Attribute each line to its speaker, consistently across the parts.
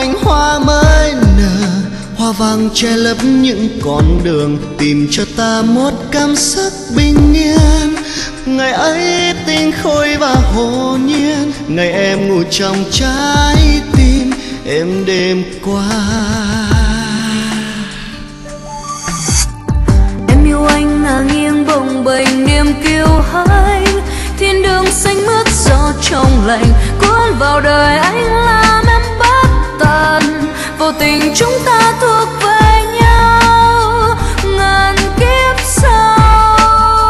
Speaker 1: cánh hoa mới nở, hoa vàng che lấp những con đường, tìm cho ta một cảm giác bình yên. Ngày ấy tinh khôi và hồn nhiên, ngày em ngủ trong trái tim em đêm qua.
Speaker 2: Em yêu anh ngả nghiêng bồng bềnh niềm kiêu hãnh, thiên đường xanh mướt gió trong lành cuốn vào đời anh làm em bất tận. Vô tình chúng ta thuộc về nhau ngàn kiếp sau.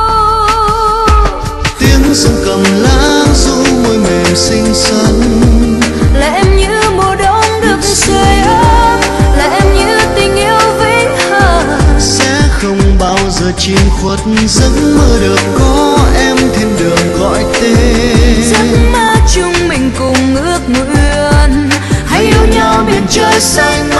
Speaker 1: Tiếng sông cầm lá ru môi mềm xinh xắn,
Speaker 2: là em như mùa đông được sưởi ấm, là em như tình yêu vĩnh hằng.
Speaker 1: Sẽ không bao giờ chìm khuất giấc mơ được có em thiên đường gọi tên.
Speaker 2: Giấc mơ chung mình cùng ước nguyện, hãy yêu nhau biển trời xanh